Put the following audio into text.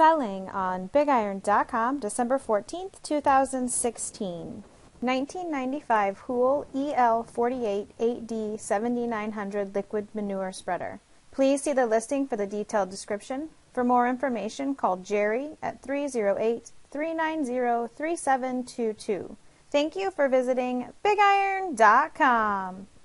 selling on BigIron.com December 14th, 2016. 1995 Houle EL-8D-7900 liquid manure spreader. Please see the listing for the detailed description. For more information, call Jerry at 308-390-3722. Thank you for visiting BigIron.com.